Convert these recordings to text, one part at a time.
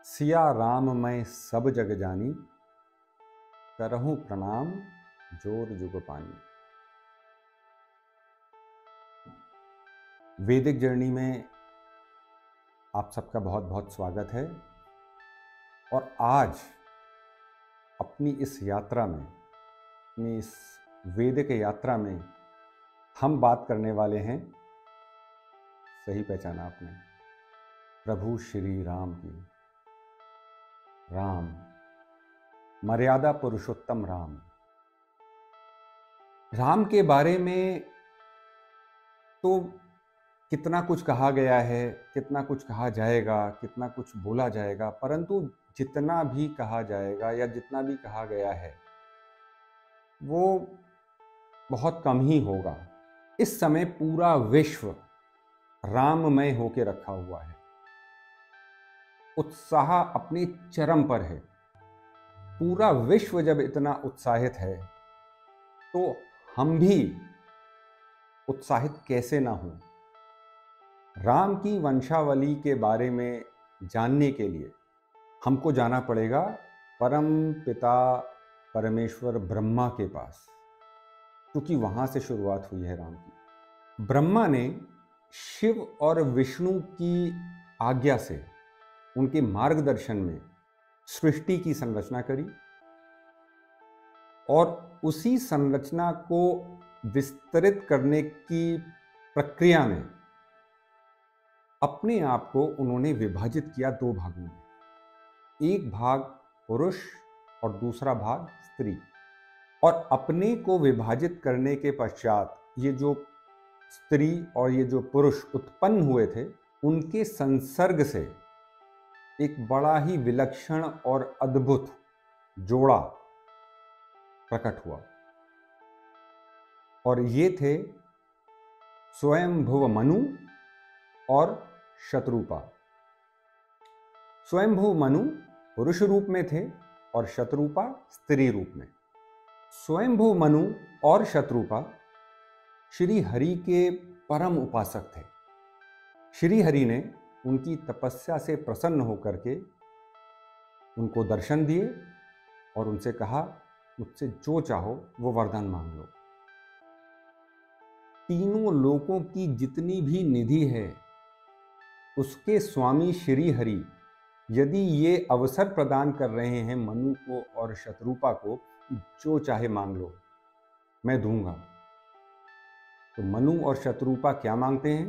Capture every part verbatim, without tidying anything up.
सिया राम मैं सब जग जानी, करहूं प्रणाम जोर जुग पानी। वैदिक जर्नी में आप सबका बहुत बहुत स्वागत है। और आज अपनी इस यात्रा में, अपनी इस वैदिक यात्रा में हम बात करने वाले हैं, सही पहचाना आपने, प्रभु श्री राम की। राम, मर्यादा पुरुषोत्तम राम। राम के बारे में तो कितना कुछ कहा गया है, कितना कुछ कहा जाएगा, कितना कुछ बोला जाएगा, परंतु जितना भी कहा जाएगा या जितना भी कहा गया है वो बहुत कम ही होगा। इस समय पूरा विश्व राममय होके रखा हुआ है। उत्साह अपने चरम पर है। पूरा विश्व जब इतना उत्साहित है तो हम भी उत्साहित कैसे ना हों। राम की वंशावली के बारे में जानने के लिए हमको जाना पड़ेगा परम पिता परमेश्वर ब्रह्मा के पास, क्योंकि वहां से शुरुआत हुई है राम की। ब्रह्मा ने शिव और विष्णु की आज्ञा से, उनके मार्गदर्शन में सृष्टि की संरचना करी और उसी संरचना को विस्तृत करने की प्रक्रिया में अपने आप को उन्होंने विभाजित किया दो भागों में। एक भाग पुरुष और दूसरा भाग स्त्री। और अपने को विभाजित करने के पश्चात ये जो स्त्री और ये जो पुरुष उत्पन्न हुए थे, उनके संसर्ग से एक बड़ा ही विलक्षण और अद्भुत जोड़ा प्रकट हुआ। और ये थे स्वयंभुव मनु और शत्रुपा। स्वयंभुव मनु पुरुष रूप में थे और शत्रुपा स्त्री रूप में। स्वयंभुव मनु और शत्रुपा श्री हरि के परम उपासक थे। श्री हरि ने उनकी तपस्या से प्रसन्न होकर के उनको दर्शन दिए और उनसे कहा, मुझसे जो चाहो वो वरदान मांग लो। तीनों लोकों की जितनी भी निधि है उसके स्वामी श्री हरि यदि ये अवसर प्रदान कर रहे हैं मनु को और शत्रुपा को, जो चाहे मांग लो मैं दूंगा, तो मनु और शत्रुपा क्या मांगते हैं?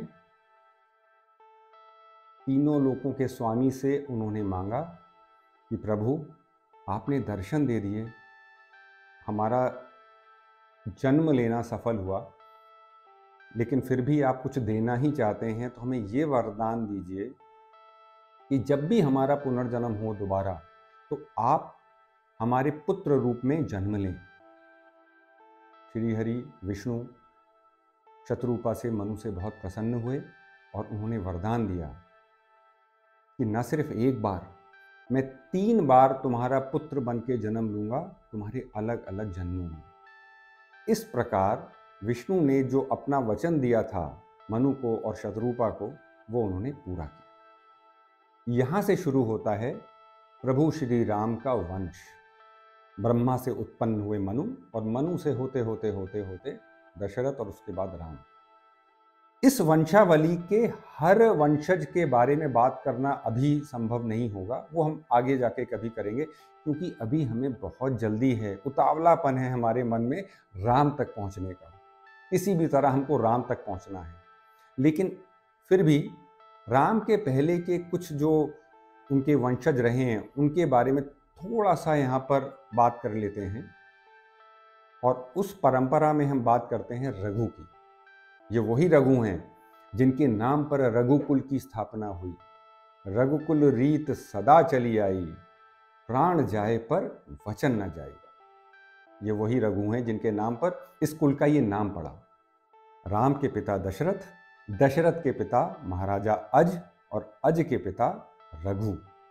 तीनों लोकों के स्वामी से उन्होंने मांगा कि प्रभु आपने दर्शन दे दिए, हमारा जन्म लेना सफल हुआ, लेकिन फिर भी आप कुछ देना ही चाहते हैं, तो हमें ये वरदान दीजिए कि जब भी हमारा पुनर्जन्म हो दोबारा, तो आप हमारे पुत्र रूप में जन्म लें। श्री हरि विष्णु शत्रुपा से, मनु से बहुत प्रसन्न हुए और उन्होंने वरदान दिया कि न सिर्फ एक बार, मैं तीन बार तुम्हारा पुत्र बन के जन्म लूंगा, तुम्हारे अलग अलग जन्मों में। इस प्रकार विष्णु ने जो अपना वचन दिया था मनु को और शत्रुपा को, वो उन्होंने पूरा किया। यहां से शुरू होता है प्रभु श्री राम का वंश। ब्रह्मा से उत्पन्न हुए मनु और मनु से होते होते होते होते दशरथ और उसके बाद राम। इस वंशावली के हर वंशज के बारे में बात करना अभी संभव नहीं होगा, वो हम आगे जाके कभी करेंगे, क्योंकि अभी हमें बहुत जल्दी है, उतावलापन है हमारे मन में राम तक पहुंचने का। किसी भी तरह हमको राम तक पहुंचना है। लेकिन फिर भी राम के पहले के कुछ जो उनके वंशज रहे हैं उनके बारे में थोड़ा सा यहाँ पर बात कर लेते हैं। और उस परंपरा में हम बात करते हैं रघु की। ये वही रघु हैं जिनके नाम पर रघुकुल की स्थापना हुई। रघुकुल रीत सदा चली आई, प्राण जाए पर वचन न जाए। ये वही रघु हैं जिनके नाम पर इस कुल का ये नाम पड़ा। राम के पिता दशरथ, दशरथ के पिता महाराजा अज और अज के पिता रघु।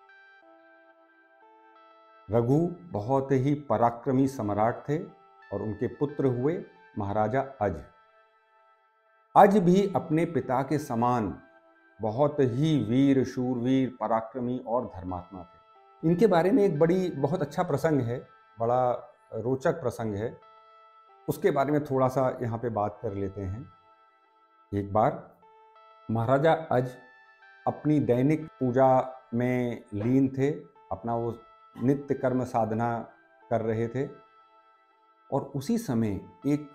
रघु बहुत ही पराक्रमी सम्राट थे और उनके पुत्र हुए महाराजा अज। अज भी अपने पिता के समान बहुत ही वीर, शूरवीर, पराक्रमी और धर्मात्मा थे। इनके बारे में एक बड़ी बहुत अच्छा प्रसंग है, बड़ा रोचक प्रसंग है। उसके बारे में थोड़ा सा यहाँ पे बात कर लेते हैं। एक बार महाराजा अज अपनी दैनिक पूजा में लीन थे, अपना वो नित्य कर्म साधना कर रहे थे, और उसी समय एक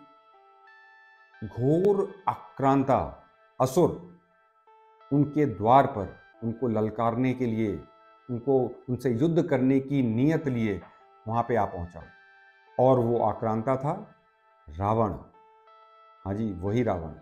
घोर आक्रांता असुर उनके द्वार पर उनको ललकारने के लिए, उनको उनसे युद्ध करने की नीयत लिए वहाँ पे आ पहुँचा। और वो आक्रांता था रावण। हाँ जी, वही रावण।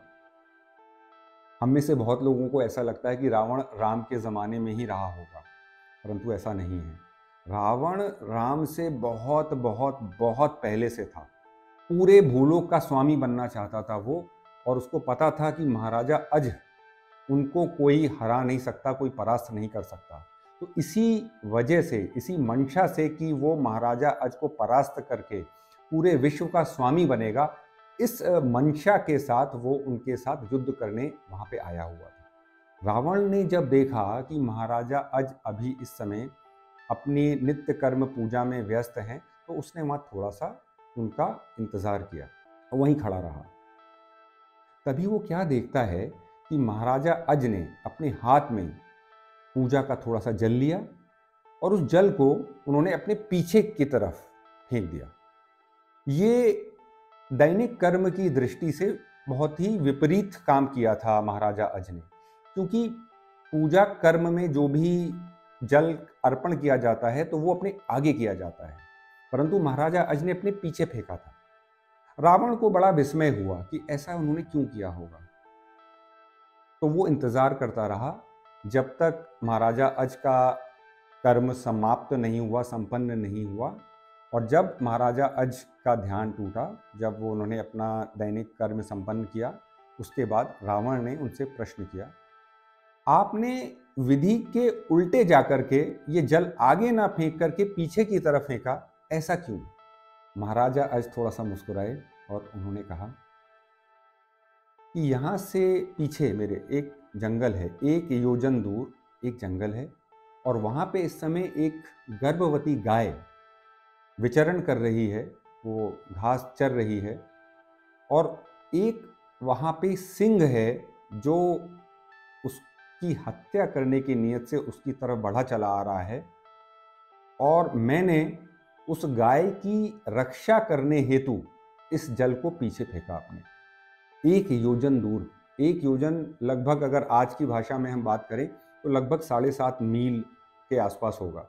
हम में से बहुत लोगों को ऐसा लगता है कि रावण राम के ज़माने में ही रहा होगा, परंतु ऐसा नहीं है। रावण राम से बहुत बहुत बहुत पहले से था। पूरे भूलोक का स्वामी बनना चाहता था वो, और उसको पता था कि महाराजा अज उनको कोई हरा नहीं सकता, कोई परास्त नहीं कर सकता। तो इसी वजह से, इसी मंशा से कि वो महाराजा अज को परास्त करके पूरे विश्व का स्वामी बनेगा, इस मंशा के साथ वो उनके साथ युद्ध करने वहाँ पे आया हुआ था। रावण ने जब देखा कि महाराजा अज अभी इस समय अपनी नित्य कर्म पूजा में व्यस्त हैं, तो उसने वहाँ थोड़ा सा उनका इंतज़ार किया और वहीं खड़ा रहा। तभी वो क्या देखता है कि महाराजा अज ने अपने हाथ में पूजा का थोड़ा सा जल लिया और उस जल को उन्होंने अपने पीछे की तरफ फेंक दिया। ये दैनिक कर्म की दृष्टि से बहुत ही विपरीत काम किया था महाराजा अज ने, क्योंकि पूजा कर्म में जो भी जल अर्पण किया जाता है तो वो अपने आगे किया जाता है, परंतु महाराजा अज ने अपने पीछे फेंका था। रावण को बड़ा विस्मय हुआ कि ऐसा उन्होंने क्यों किया होगा। तो वो इंतज़ार करता रहा जब तक महाराजा अज का कर्म समाप्त नहीं हुआ, संपन्न नहीं हुआ। और जब महाराजा अज का ध्यान टूटा, जब वो उन्होंने अपना दैनिक कर्म संपन्न किया, उसके बाद रावण ने उनसे प्रश्न किया, आपने विधि के उल्टे जाकर के ये जल आगे ना फेंक करके पीछे की तरफ फेंका, ऐसा क्यों? महाराजा अज थोड़ा सा मुस्कुराए और उन्होंने कहा कि यहाँ से पीछे मेरे एक जंगल है, एक योजन दूर एक जंगल है, और वहाँ पे इस समय एक गर्भवती गाय विचरण कर रही है, वो घास चर रही है, और एक वहाँ पे सिंह है जो उसकी हत्या करने की नीयत से उसकी तरफ बढ़ा चला आ रहा है, और मैंने उस गाय की रक्षा करने हेतु इस जल को पीछे फेंका अपने एक योजन दूर। एक योजन लगभग, अगर आज की भाषा में हम बात करें तो लगभग साढ़े सात मील के आसपास होगा।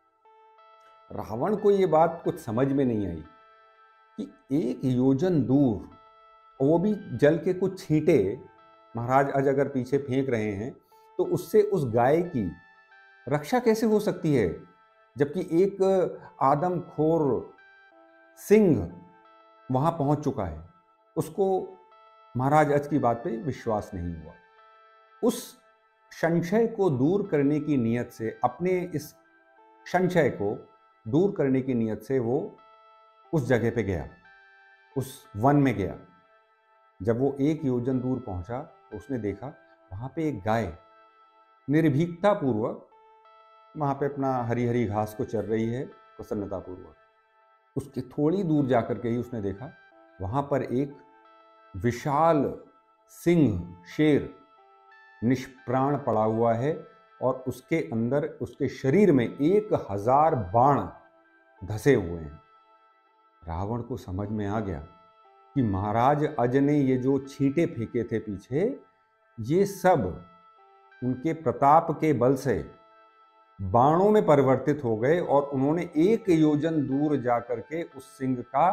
रावण को ये बात कुछ समझ में नहीं आई कि एक योजन दूर, वो भी जल के कुछ छींटे महाराज अज अगर पीछे फेंक रहे हैं, तो उससे उस गाय की रक्षा कैसे हो सकती है, जबकि एक आदमखोर सिंह वहां पहुंच चुका है। उसको महाराज अज की बात पे विश्वास नहीं हुआ। उस संशय को दूर करने की नीयत से, अपने इस संशय को दूर करने की नीयत से वो उस जगह पे गया, उस वन में गया। जब वो एक योजन दूर पहुंचा तो उसने देखा वहां पे एक गाय निर्भीकता पूर्वक वहां पे अपना हरी हरी घास को चर रही है, प्रसन्नता पूर्वक। उसके थोड़ी दूर जाकर के ही उसने देखा वहां पर एक विशाल सिंह, शेर निष्प्राण पड़ा हुआ है, और उसके अंदर, उसके शरीर में एक हजार बाण धसे हुए हैं। रावण को समझ में आ गया कि महाराज अज ने ये जो छींटे फेंके थे पीछे, ये सब उनके प्रताप के बल से बाणों में परिवर्तित हो गए, और उन्होंने एक योजन दूर जाकर के उस सिंह का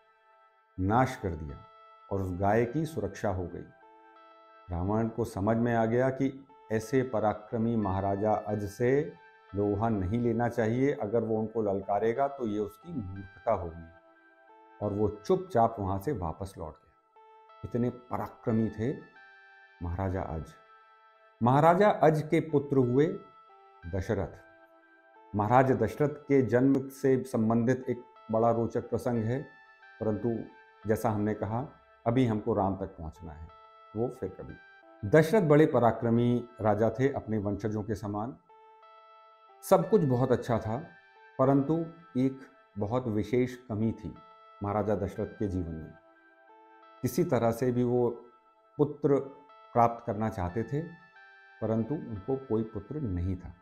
नाश कर दिया और उस गाय की सुरक्षा हो गई। रावण को समझ में आ गया कि ऐसे पराक्रमी महाराजा अज से लोहा नहीं लेना चाहिए। अगर वो उनको ललकारेगा तो ये उसकी मूर्खता होगी, और वो चुपचाप वहाँ से वापस लौट गया। इतने पराक्रमी थे महाराजा अज। महाराजा अज के पुत्र हुए दशरथ। महाराज दशरथ के जन्म से संबंधित एक बड़ा रोचक प्रसंग है, परंतु जैसा हमने कहा अभी हमको राम तक पहुंचना है, वो फिर कभी। दशरथ बड़े पराक्रमी राजा थे, अपने वंशजों के समान। सब कुछ बहुत अच्छा था, परंतु एक बहुत विशेष कमी थी महाराजा दशरथ के जीवन में। किसी तरह से भी वो पुत्र प्राप्त करना चाहते थे, परंतु उनको कोई पुत्र नहीं था।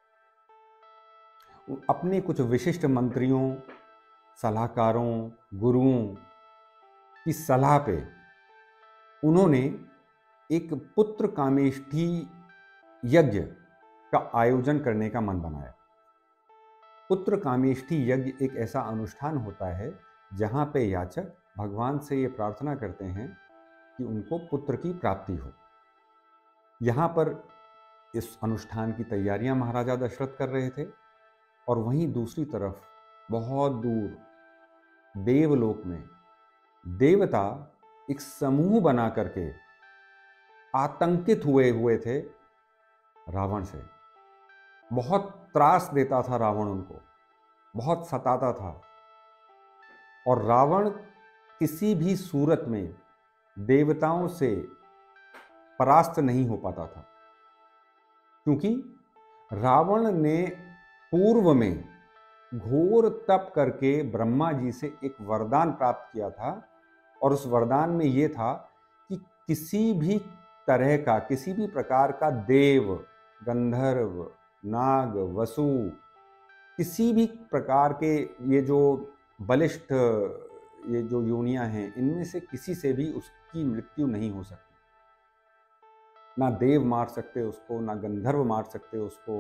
अपने कुछ विशिष्ट मंत्रियों, सलाहकारों, गुरुओं की सलाह पे उन्होंने एक पुत्र कामेष्ठी यज्ञ का आयोजन करने का मन बनाया। पुत्र कामेष्ठी यज्ञ एक ऐसा अनुष्ठान होता है जहाँ पे याचक भगवान से ये प्रार्थना करते हैं कि उनको पुत्र की प्राप्ति हो। यहाँ पर इस अनुष्ठान की तैयारियां महाराजा दशरथ कर रहे थे, और वहीं दूसरी तरफ बहुत दूर देवलोक में देवता एक समूह बना करके आतंकित हुए हुए थे रावण से। बहुत त्रास देता था रावण, उनको बहुत सताता था, और रावण किसी भी सूरत में देवताओं से परास्त नहीं हो पाता था, क्योंकि रावण ने पूर्व में घोर तप करके ब्रह्मा जी से एक वरदान प्राप्त किया था, और उस वरदान में ये था कि किसी भी तरह का, किसी भी प्रकार का देव, गंधर्व, नाग, वसु, किसी भी प्रकार के ये जो बलिष्ठ ये जो योनियां हैं, इनमें से किसी से भी उसकी मृत्यु नहीं हो सकती। ना देव मार सकते उसको, ना गंधर्व मार सकते उसको,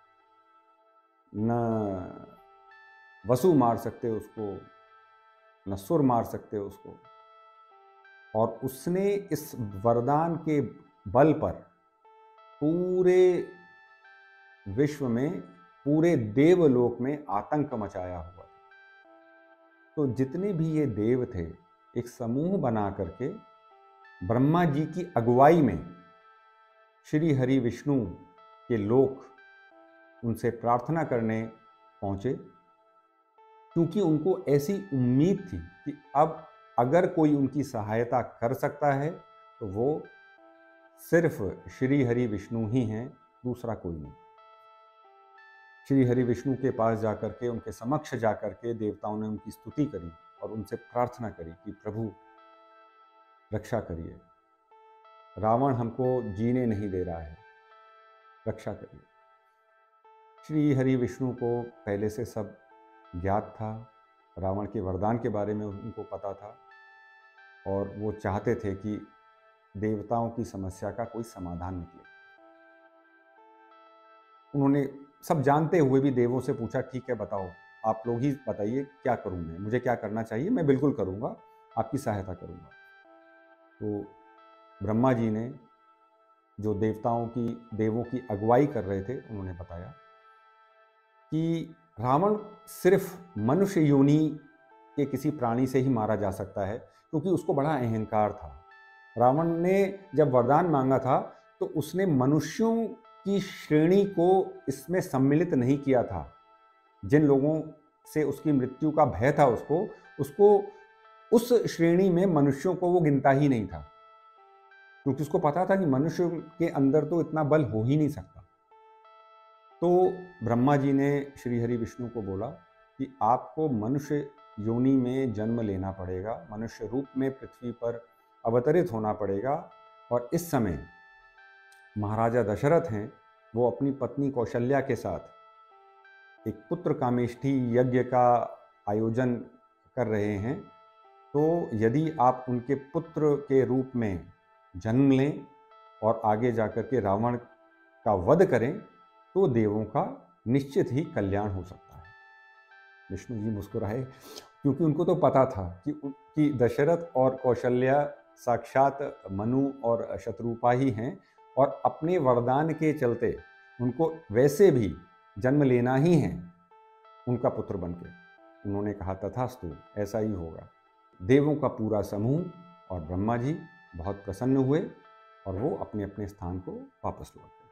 न वसु मार सकते उसको, न सुर मार सकते उसको। और उसने इस वरदान के बल पर पूरे विश्व में, पूरे देवलोक में आतंक मचाया हुआ था। तो जितने भी ये देव थे, एक समूह बना करके ब्रह्मा जी की अगुवाई में श्री हरि विष्णु के लोक उनसे प्रार्थना करने पहुंचे, क्योंकि उनको ऐसी उम्मीद थी कि अब अगर कोई उनकी सहायता कर सकता है तो वो सिर्फ श्री हरि विष्णु ही हैं, दूसरा कोई नहीं। श्री हरि विष्णु के पास जाकर के, उनके समक्ष जाकर के देवताओं ने उनकी स्तुति करी और उनसे प्रार्थना करी कि प्रभु रक्षा करिए, रावण हमको जीने नहीं दे रहा है, रक्षा करिए। श्री हरि विष्णु को पहले से सब ज्ञात था, रावण के वरदान के बारे में उनको पता था, और वो चाहते थे कि देवताओं की समस्या का कोई समाधान निकले। उन्होंने सब जानते हुए भी देवों से पूछा, ठीक है बताओ, आप लोग ही बताइए क्या करूं मैं, मुझे क्या करना चाहिए, मैं बिल्कुल करूंगा, आपकी सहायता करूंगा। तो ब्रह्मा जी ने, जो देवताओं की, देवों की अगुवाई कर रहे थे, उन्होंने बताया कि रावण सिर्फ मनुष्य योनि के किसी प्राणी से ही मारा जा सकता है, क्योंकि उसको बड़ा अहंकार था। रावण ने जब वरदान मांगा था तो उसने मनुष्यों की श्रेणी को इसमें सम्मिलित नहीं किया था। जिन लोगों से उसकी मृत्यु का भय था, उसको उसको उस श्रेणी में मनुष्यों को वो गिनता ही नहीं था, क्योंकि उसको पता था कि मनुष्य के अंदर तो इतना बल हो ही नहीं सकता। तो ब्रह्मा जी ने श्री हरि विष्णु को बोला कि आपको मनुष्य योनि में जन्म लेना पड़ेगा, मनुष्य रूप में पृथ्वी पर अवतरित होना पड़ेगा, और इस समय महाराजा दशरथ हैं, वो अपनी पत्नी कौशल्या के साथ एक पुत्र कामेष्ठी यज्ञ का आयोजन कर रहे हैं। तो यदि आप उनके पुत्र के रूप में जन्म लें और आगे जाकर के रावण का वध करें, तो देवों का निश्चित ही कल्याण हो सकता है। विष्णु जी मुस्कुराए, क्योंकि उनको तो पता था कि कि दशरथ और कौशल्या साक्षात मनु और शत्रुपा ही हैं, और अपने वरदान के चलते उनको वैसे भी जन्म लेना ही है उनका पुत्र बनके। उन्होंने कहा तथास्तु, ऐसा ही होगा। देवों का पूरा समूह और ब्रह्मा जी बहुत प्रसन्न हुए, और वो अपने अपने स्थान को वापस लौट गए।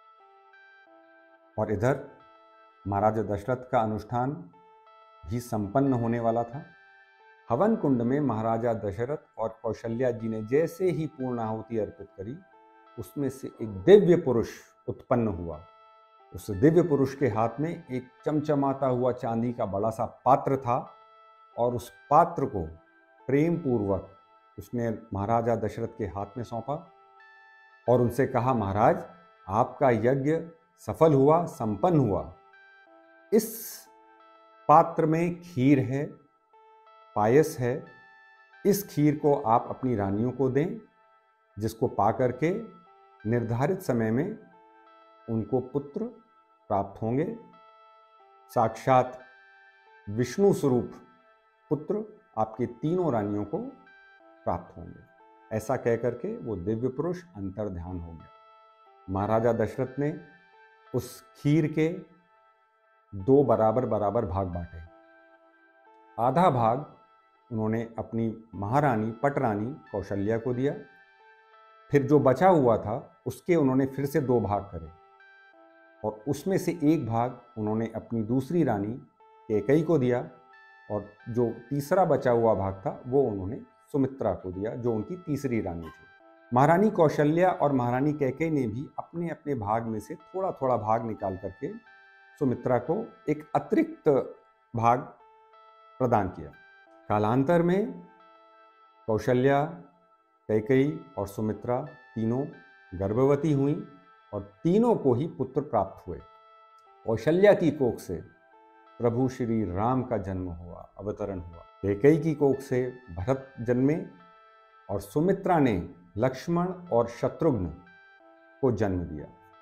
और इधर महाराजा दशरथ का अनुष्ठान भी संपन्न होने वाला था। हवन कुंड में महाराजा दशरथ और कौशल्या जी ने जैसे ही पूर्ण आहुति अर्पित करी, उसमें से एक दिव्य पुरुष उत्पन्न हुआ, उस दिव्य पुरुष के हाथ में एक चमचमाता हुआ चांदी का बड़ा सा पात्र था और उस पात्र को प्रेम पूर्वक उसने महाराजा दशरथ के हाथ में सौंपा और उनसे कहा, महाराज आपका यज्ञ सफल हुआ, संपन्न हुआ। इस पात्र में खीर है, पायस है। इस खीर को आप अपनी रानियों को दें, जिसको पा करके निर्धारित समय में उनको पुत्र प्राप्त होंगे। साक्षात विष्णु स्वरूप पुत्र आपके तीनों रानियों को प्राप्त होंगे। ऐसा कह करके वो दिव्य पुरुष अंतर्ध्यान हो गया। महाराजा दशरथ ने उस खीर के दो बराबर बराबर भाग बांटे। आधा भाग उन्होंने अपनी महारानी पटरानी कौशल्या को दिया। फिर जो बचा हुआ था उसके उन्होंने फिर से दो भाग करे और उसमें से एक भाग उन्होंने अपनी दूसरी रानी कैकेयी को दिया और जो तीसरा बचा हुआ भाग था वो उन्होंने सुमित्रा को दिया, जो उनकी तीसरी रानी थी। महारानी कौशल्या और महारानी कैकेयी ने भी अपने अपने भाग में से थोड़ा थोड़ा भाग निकाल करके सुमित्रा को एक अतिरिक्त भाग प्रदान किया। कालांतर में कौशल्या, कैकेयी और सुमित्रा तीनों गर्भवती हुई और तीनों को ही पुत्र प्राप्त हुए। कौशल्या की कोख से प्रभु श्री राम का जन्म हुआ, अवतरण हुआ। कैकेयी की कोख से भरत जन्मे और सुमित्रा ने लक्ष्मण और शत्रुघ्न को जन्म दिया।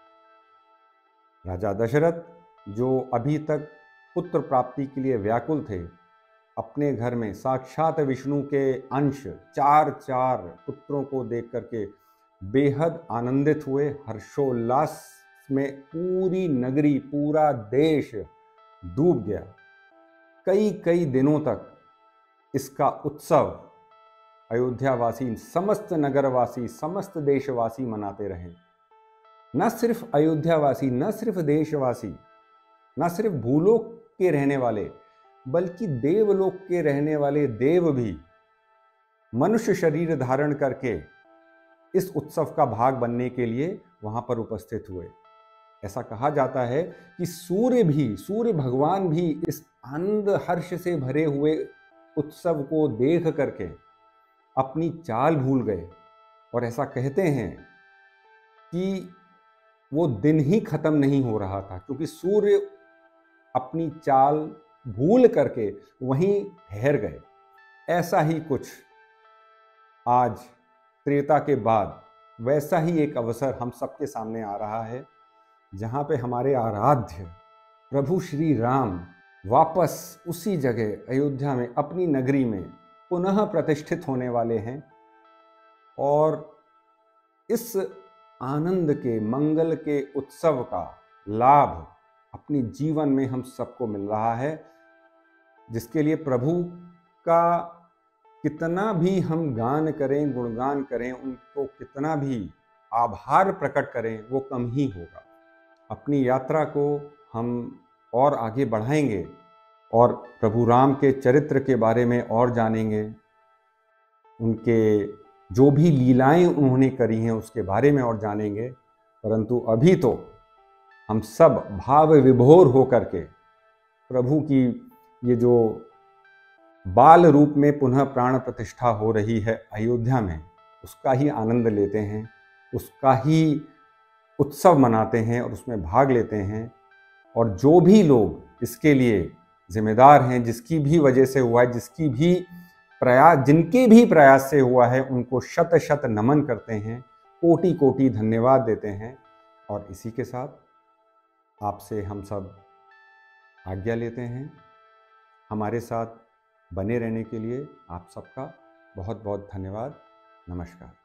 राजा दशरथ, जो अभी तक पुत्र प्राप्ति के लिए व्याकुल थे, अपने घर में साक्षात विष्णु के अंश चार चार पुत्रों को देख करके बेहद आनंदित हुए। हर्षोल्लास में पूरी नगरी, पूरा देश डूब गया। कई कई दिनों तक इसका उत्सव अयोध्यावासी, समस्त नगरवासी, समस्त देशवासी मनाते रहे। न सिर्फ अयोध्यावासी, न सिर्फ देशवासी, न सिर्फ भूलोक के रहने वाले, बल्कि देवलोक के रहने वाले देव भी मनुष्य शरीर धारण करके इस उत्सव का भाग बनने के लिए वहां पर उपस्थित हुए। ऐसा कहा जाता है कि सूर्य भी, सूर्य भगवान भी इस आनंद हर्ष से भरे हुए उत्सव को देख करके अपनी चाल भूल गए और ऐसा कहते हैं कि वो दिन ही खत्म नहीं हो रहा था, क्योंकि सूर्य अपनी चाल भूल करके वहीं ठहर गए। ऐसा ही कुछ आज त्रेता के बाद वैसा ही एक अवसर हम सबके सामने आ रहा है, जहाँ पे हमारे आराध्य प्रभु श्री राम वापस उसी जगह अयोध्या में, अपनी नगरी में पुनः प्रतिष्ठित होने वाले हैं। और इस आनंद के, मंगल के उत्सव का लाभ अपनी जीवन में हम सबको मिल रहा है, जिसके लिए प्रभु का कितना भी हम गान करें, गुणगान करें, उनको कितना भी आभार प्रकट करें, वो कम ही होगा। अपनी यात्रा को हम और आगे बढ़ाएंगे और प्रभु राम के चरित्र के बारे में और जानेंगे, उनके जो भी लीलाएं उन्होंने करी हैं उसके बारे में और जानेंगे। परंतु अभी तो हम सब भाव विभोर होकर के प्रभु की ये जो बाल रूप में पुनः प्राण प्रतिष्ठा हो रही है अयोध्या में, उसका ही आनंद लेते हैं, उसका ही उत्सव मनाते हैं और उसमें भाग लेते हैं। और जो भी लोग इसके लिए जिम्मेदार हैं, जिसकी भी वजह से हुआ है, जिसकी भी प्रयास, जिनके भी प्रयास से हुआ है, उनको शत शत नमन करते हैं, कोटि कोटि धन्यवाद देते हैं। और इसी के साथ आपसे हम सब आज्ञा लेते हैं। हमारे साथ बने रहने के लिए आप सबका बहुत बहुत धन्यवाद। नमस्कार।